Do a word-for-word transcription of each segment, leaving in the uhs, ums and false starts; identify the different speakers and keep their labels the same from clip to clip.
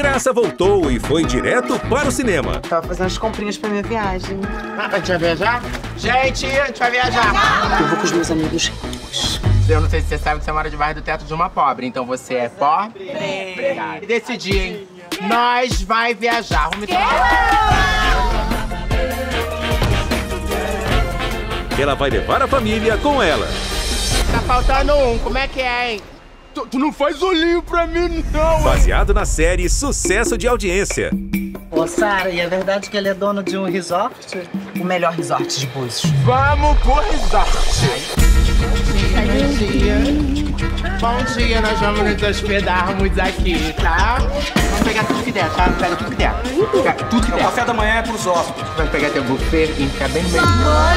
Speaker 1: Graça voltou e foi direto para o cinema.
Speaker 2: Tava fazendo as comprinhas pra minha viagem.
Speaker 3: Ah, a gente vai viajar? Gente, a gente vai viajar.
Speaker 2: Eu vou com os meus amigos.
Speaker 3: Eu não sei se você sabe que você mora debaixo do teto de uma pobre, então você é pobre. Obrigado. E decidi, hein? Nós vai viajar. Vamos
Speaker 1: Ela vai levar a família com ela.
Speaker 3: Tá faltando um, como é que é, hein? Tu, tu não faz olhinho pra mim, não!
Speaker 1: Baseado na série Sucesso de Audiência.
Speaker 2: Ô, Sara, e é verdade que ele é dono de um resort? O melhor resort de Búzios.
Speaker 3: Vamos pro resort! Bom dia! Bom dia, nós vamos nos hospedarmos aqui, tá? Vamos pegar tudo que der, tá? Pega tudo que der. Pega tudo que der.
Speaker 4: O café da manhã é pros hóspedes.
Speaker 3: Vamos pegar teu buffet e ficar bem bem.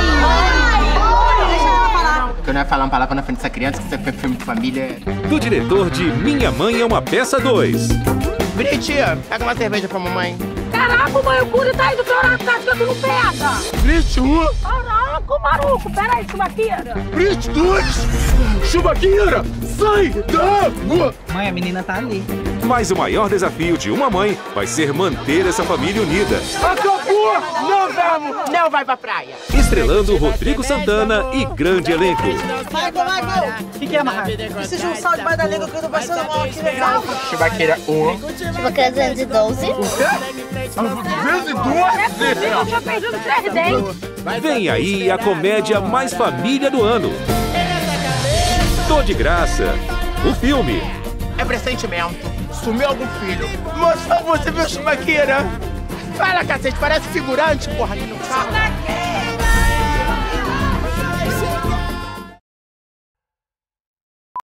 Speaker 3: Porque eu não ia falar uma palavra na frente dessa criança, que isso é filme de família.
Speaker 1: Do diretor de Minha Mãe é uma Peça dois.
Speaker 3: Brit, pega uma cerveja pra mamãe.
Speaker 5: Caraca, mãe, o Curi tá indo pra casa que tu não pega.
Speaker 3: Brit, um.
Speaker 5: Caraca, maluco, peraí, chubaqueira.
Speaker 3: Brit, dois. Chubaqueira, sai da água.
Speaker 2: Mãe, a menina tá ali.
Speaker 1: Mas o maior desafio de uma mãe vai ser manter essa família unida.
Speaker 3: Acabou! Não vamos! Não vai pra praia!
Speaker 1: Estrelando Rodrigo Santana e grande elenco.
Speaker 2: Michael, Michael! O que, que é, Marra? Precisa de um sal debaixo da língua que eu tô passando mal aqui, legal.
Speaker 3: Chubaqueira, um.
Speaker 6: Chubaqueira duzentos e doze.
Speaker 3: O quê? duzentos e doze?
Speaker 5: Eu tô perdendo três dentes.
Speaker 1: Vem aí a comédia mais família do ano. Tô de Graça. O filme.
Speaker 3: É pressentimento. Sumiu algum filho. Moça, você viu Chubaqueira? Fala, cacete, parece figurante, porra, que não fala.